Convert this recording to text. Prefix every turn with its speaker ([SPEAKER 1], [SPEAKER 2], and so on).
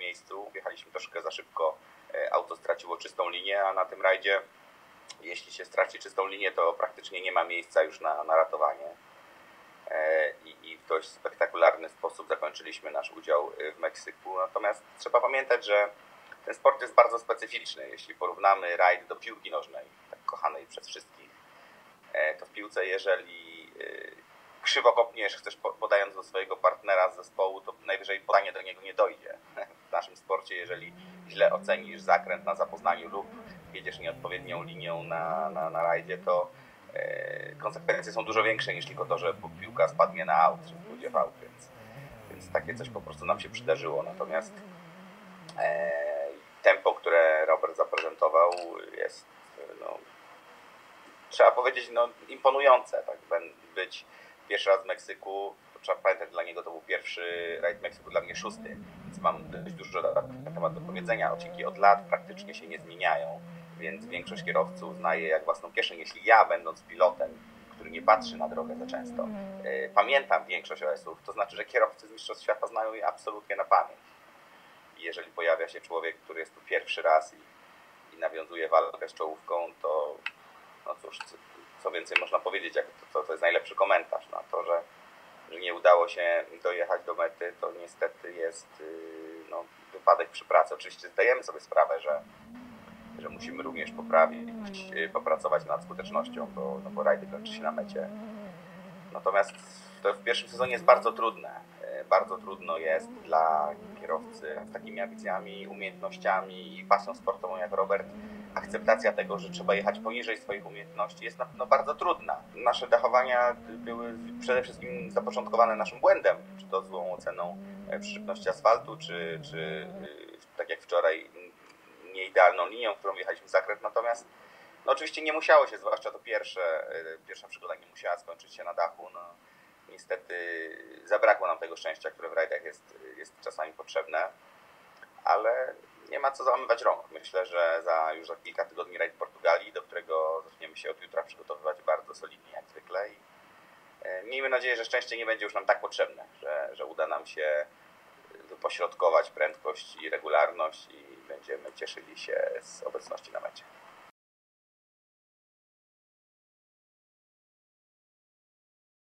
[SPEAKER 1] miejscu, wjechaliśmy troszkę za szybko, auto straciło czystą linię, a na tym rajdzie, jeśli się straci czystą linię, to praktycznie nie ma miejsca już na ratowanie. I w dość spektakularny sposób zakończyliśmy nasz udział w Meksyku. Natomiast trzeba pamiętać, że ten sport jest bardzo specyficzny. Jeśli porównamy rajd do piłki nożnej, tak kochanej przez wszystkich, to w piłce, jeżeli krzywo kopniesz, chcesz podając do swojego partnera z zespołu, to najwyżej podanie do niego nie dojdzie. W naszym sporcie, jeżeli źle ocenisz zakręt na zapoznaniu lub jedziesz nieodpowiednią linią na rajdzie, to konsekwencje są dużo większe niż tylko to, że piłka spadnie na aut, czy pójdzie w aut, więc takie coś po prostu nam się przydarzyło. Natomiast tempo, które Robert zaprezentował, jest, trzeba powiedzieć, imponujące. Tak? Być pierwszy raz w Meksyku, to trzeba pamiętać, dla niego to był pierwszy rajd w Meksyku, dla mnie 6, więc mam dość dużo na temat do powiedzenia. Odcinki od lat praktycznie się nie zmieniają, więc większość kierowców znaje jak własną kieszeń. Jeśli ja, będąc pilotem, który nie patrzy na drogę za często, pamiętam większość OS-ów, to znaczy, że kierowcy z Mistrzostw Świata znają je absolutnie na pamięć. I jeżeli pojawia się człowiek, który jest tu pierwszy raz i nawiązuje walkę z czołówką, to no cóż, co więcej można powiedzieć, jak to jest najlepszy komentarz na to, że nie udało się dojechać do mety, to niestety jest wypadek przy pracy. Oczywiście zdajemy sobie sprawę, że musimy również popracować nad skutecznością, bo rajdy kończy się na mecie. Natomiast to w pierwszym sezonie jest bardzo trudne. Bardzo trudno jest dla kierowcy z takimi ambicjami, umiejętnościami i pasją sportową jak Robert. Akceptacja tego, że trzeba jechać poniżej swoich umiejętności jest bardzo trudna. Nasze dachowania były przede wszystkim zapoczątkowane naszym błędem, czy to złą oceną przyczepności asfaltu, czy tak jak wczoraj nieidealną linią, którą jechaliśmy w zakręt. Natomiast oczywiście nie musiało się, zwłaszcza to pierwsza przygoda nie musiała skończyć się na dachu. Niestety zabrakło nam tego szczęścia, które w rajdach jest czasami potrzebne, ale nie ma co załamywać rąk. Myślę, że już za kilka tygodni rajd w Portugalii, do którego zaczniemy się od jutra przygotowywać bardzo solidnie jak zwykle i miejmy nadzieję, że szczęście nie będzie już nam tak potrzebne, że uda nam się wypośrodkować prędkość i regularność i będziemy cieszyli się z obecności na mecie.